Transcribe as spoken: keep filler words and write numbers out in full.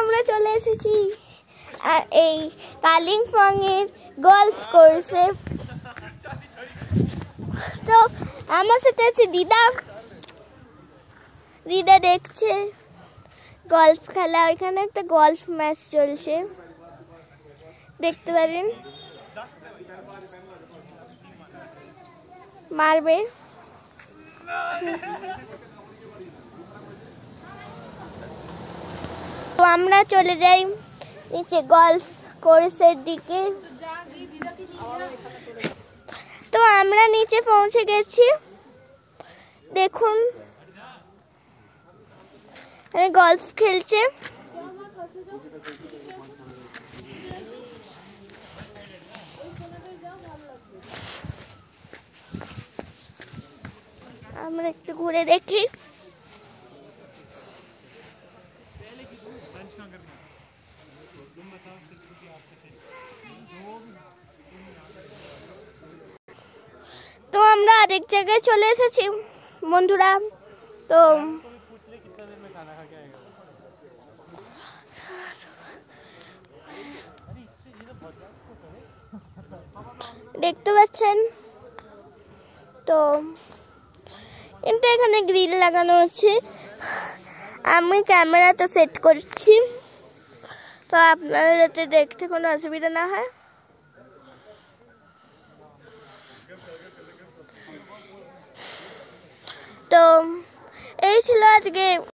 আমরা চলে এসেছি এই কালিম্পং এর গলফ কোর্সে। তো আমার সাথে আছে দিদা। দিদা দেখছে গলফ খেলা, ওইখানে একটা গলফ ম্যাচ চলছে, দেখতে পারেন। মারবে। তো আমরা চলে যাই নিচে গলফ কোর্সের দিকে। তো আমরা নিচে পৌঁছে গেছি, দেখুন গলফ খেলছে। আমরা একটু ঘুরে দেখি। তো আমরা আরেক জায়গায় চলে এসেছি বন্ধুরা। তো দেখতে পাচ্ছেন, তো কিন্তু এখানে গ্রিল লাগানো আছে, আমি ক্যামেরাটা সেট করছি তো আপনারা যাতে দেখতে কোনো অসুবিধা না হয়। তো এই ছিল আজকে